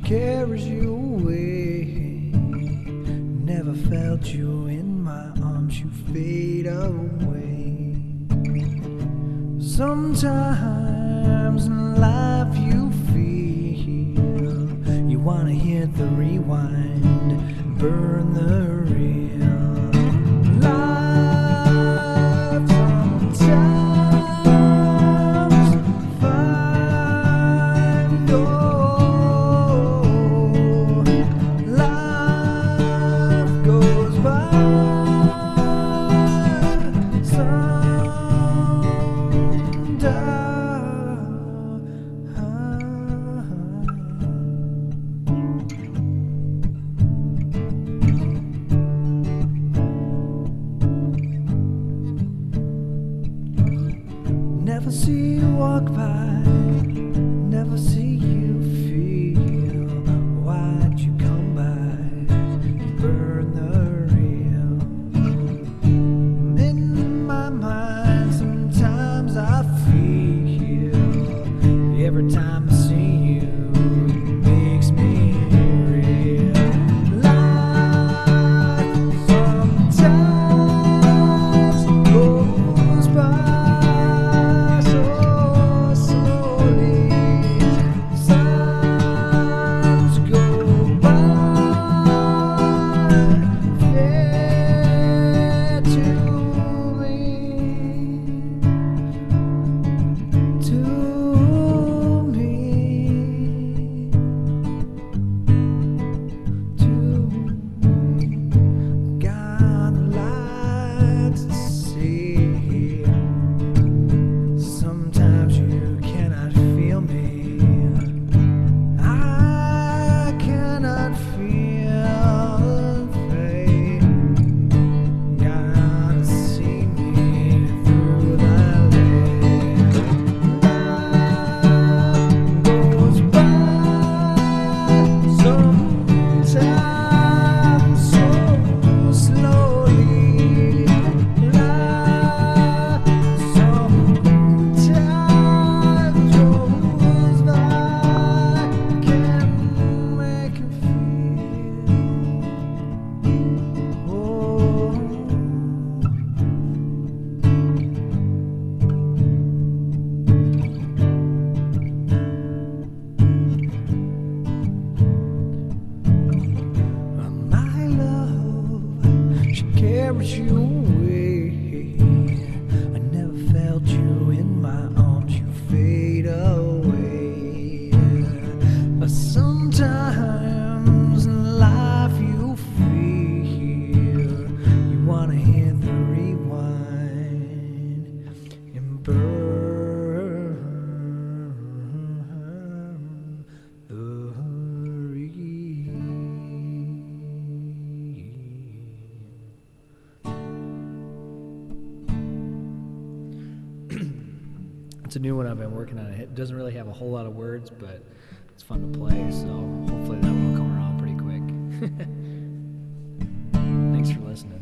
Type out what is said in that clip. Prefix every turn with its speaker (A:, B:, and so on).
A: carries you away. Never felt you in my arms, you fade away. Sometimes in life you feel you wanna hit the rewind, burn the reel. Life sometimes find life goes by. Never see you walk by, never see you feel. Why'd you come by, burn the reel? In my mind sometimes I feel every time I see you, it makes me real. Life sometimes goes by. Carries you away. I never felt you in my arms, you fade away. But sometimes in life you feel you wanna hit the rewind and burn the reel. It's a new one I've been working on. It doesn't really have a whole lot of words, but it's fun to play, so hopefully that one will come around pretty quick. Thanks for listening.